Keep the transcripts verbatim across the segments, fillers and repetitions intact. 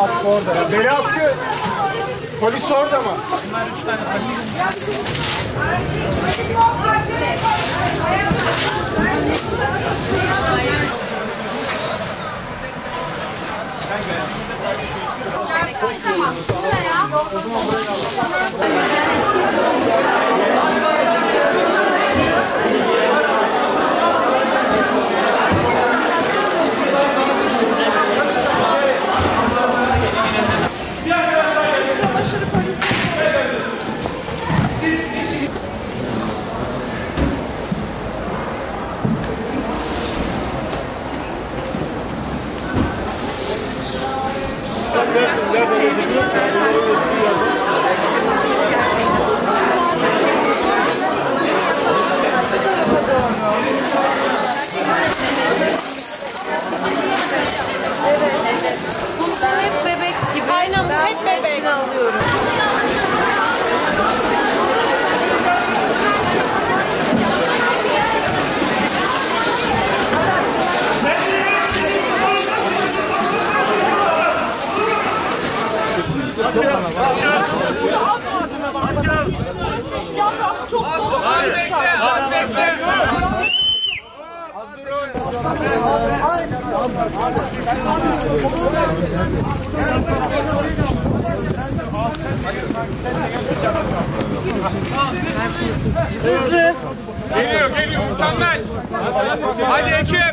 Hakkı orada. Beni Hakkı. Polis orada mı? Bunlar üç tane polis. Bunlar hep bebek gibi. Aynen, bu hep bebek. Alıyorum. Yaprak çok dolu. Az bekle, az bekle. Az durun. Hızlı. Geliyor, geliyor. Mükemmel. Hadi ekip.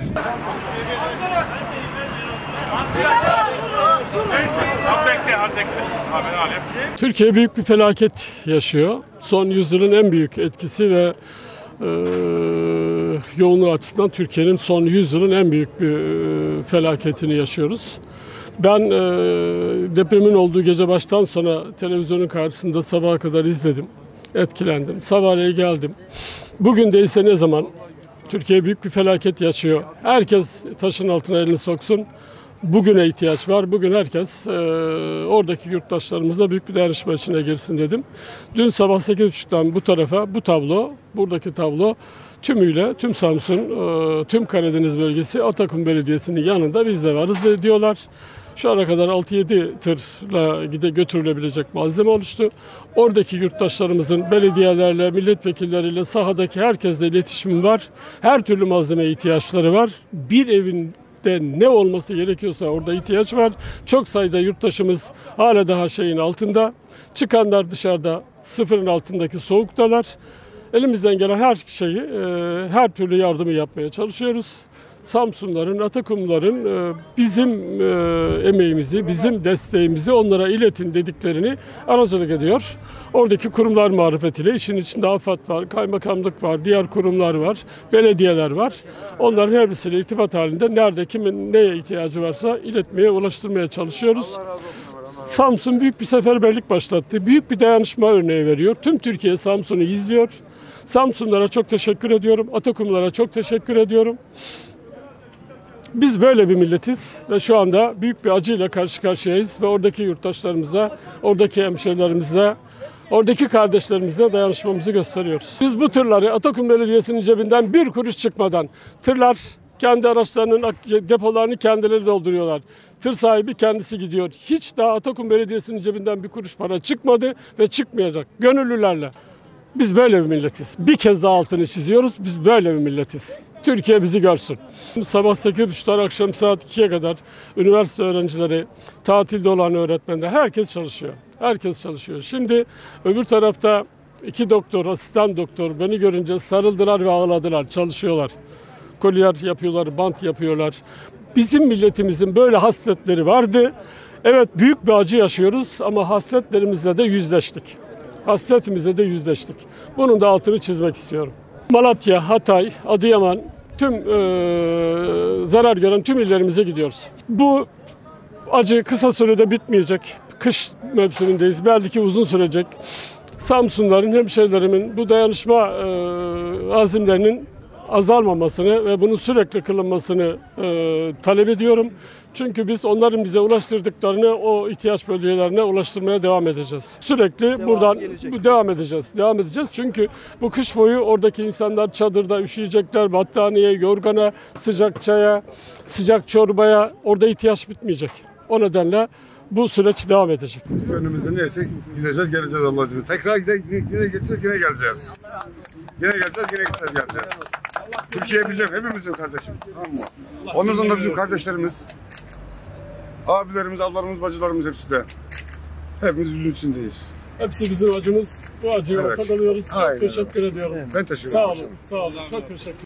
Az bekle, az bekle. Abi, alayım. Türkiye büyük bir felaket yaşıyor. Son yüzyılın en büyük etkisi ve e, yoğunluğu açısından Türkiye'nin son yüzyılın en büyük bir e, felaketini yaşıyoruz. Ben e, depremin olduğu gece baştan sona televizyonun karşısında sabaha kadar izledim, etkilendim. Sabahleyin geldim. Bugün de ise ne zaman Türkiye büyük bir felaket yaşıyor. Herkes taşın altına elini soksun. Bugüne ihtiyaç var. Bugün herkes e, oradaki yurttaşlarımızla büyük bir dayanışma içine girsin dedim. Dün sabah sekiz buçuktan bu tarafa bu tablo, buradaki tablo tümüyle tüm Samsun, e, tüm Karadeniz bölgesi Atakum Belediyesi'nin yanında biz de varız de diyorlar. Şu ana kadar altı yedi tırla gide götürülebilecek malzeme oluştu. Oradaki yurttaşlarımızın belediyelerle, milletvekilleriyle, sahadaki herkesle iletişimim var. Her türlü malzemeye ihtiyaçları var. Bir evin ne olması gerekiyorsa orada ihtiyaç var. Çok sayıda yurttaşımız hala daha şeyin altında. Çıkanlar dışarıda sıfırın altındaki soğuktalar. Elimizden gelen her şeyi, her türlü yardımı yapmaya çalışıyoruz. Samsunların, Atakumların bizim emeğimizi, bizim desteğimizi onlara iletin dediklerini aracılık ediyor. Oradaki kurumlar marifetiyle işin içinde AFAD var, kaymakamlık var, diğer kurumlar var, belediyeler var. Onların her birisiyle irtibat halinde nerede kimin neye ihtiyacı varsa iletmeye, ulaştırmaya çalışıyoruz. Samsun büyük bir seferberlik başlattı. Büyük bir dayanışma örneği veriyor. Tüm Türkiye Samsun'u izliyor. Samsunlara çok teşekkür ediyorum. Atakumlara çok teşekkür ediyorum. Biz böyle bir milletiz ve şu anda büyük bir acıyla karşı karşıyayız ve oradaki yurttaşlarımızla, oradaki hemşehrilerimizle, oradaki kardeşlerimizle dayanışmamızı gösteriyoruz. Biz bu tırları Atakum Belediyesi'nin cebinden bir kuruş çıkmadan, tırlar kendi araçlarının depolarını kendileri dolduruyorlar. Tır sahibi kendisi gidiyor. Hiç daha Atakum Belediyesi'nin cebinden bir kuruş para çıkmadı ve çıkmayacak. Gönüllülerle. Biz böyle bir milletiz. Bir kez daha altını çiziyoruz. Biz böyle bir milletiz. Türkiye bizi görsün. Sabah sekiz buçuktan akşam saat ikiye kadar üniversite öğrencileri, tatilde olan öğretmenler, herkes çalışıyor. Herkes çalışıyor. Şimdi öbür tarafta iki doktor, asistan doktor beni görünce sarıldılar ve ağladılar. Çalışıyorlar. Kolyer yapıyorlar, bant yapıyorlar. Bizim milletimizin böyle hasletleri vardı. Evet, büyük bir acı yaşıyoruz ama hasletlerimizle de yüzleştik. Hasletimizle de yüzleştik. Bunun da altını çizmek istiyorum. Malatya, Hatay, Adıyaman, tüm e, zarar gören tüm illerimize gidiyoruz. Bu acı kısa sürede bitmeyecek. Kış mevsimindeyiz. Belki uzun sürecek. Samsunların, hemşehrilerimin bu dayanışma e, azimlerinin azalmamasını ve bunun sürekli kılınmasını e, talep ediyorum. Çünkü biz onların bize ulaştırdıklarını o ihtiyaç bölgelerine ulaştırmaya devam edeceğiz. Sürekli devam buradan gelecek. devam edeceğiz. Devam edeceğiz. Çünkü bu kış boyu oradaki insanlar çadırda üşüyecekler, battaniye, yorgana, sıcak çaya, sıcak çorbaya, orada ihtiyaç bitmeyecek. O nedenle bu süreç devam edecek. Biz önümüzde neyse gideceğiz, geleceğiz Allah'ın izniyle. Tekrar gide, yine gideceğiz, yine geleceğiz. Yine geleceğiz, yine gideceğiz, geleceğiz. Türkiye bizim, hepimizin kardeşim. Tamam mı? Onlardan da bizim kardeşlerimiz, abilerimiz, ablalarımız, bacılarımız hepsi de. Hepimiz yüzün içindeyiz. Hepsi bizim acımız. Bu acıyı Evet. ortak alıyoruz. Çok Aynen. teşekkür ediyorum. Ben teşekkür ederim. Sağ olun. Sağ olun. Çok teşekkür